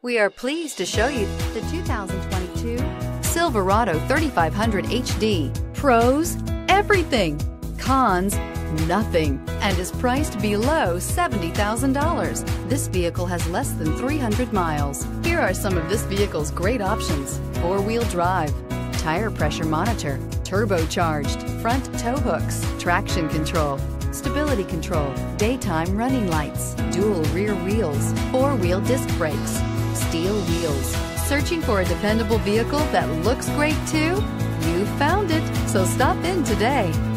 We are pleased to show you the 2022 Silverado 3500 HD. Pros, everything. Cons, nothing. And is priced below $70,000. This vehicle has less than 300 miles. Here are some of this vehicle's great options: four-wheel drive, tire pressure monitor, turbocharged, front tow hooks, traction control, stability control, daytime running lights, dual rear wheels, four-wheel disc brakes, steel wheels. Searching for a dependable vehicle that looks great too? You found it, so stop in today.